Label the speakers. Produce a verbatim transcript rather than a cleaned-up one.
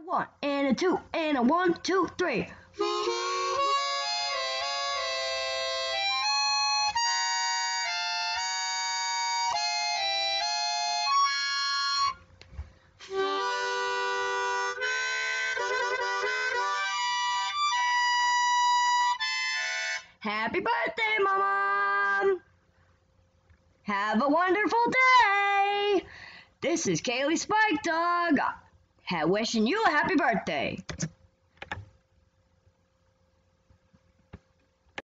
Speaker 1: one, and a two, and a one, two, three. Happy birthday, Mama! Have a wonderful day! This is Kaylee Spike Dog, wishing you a happy birthday.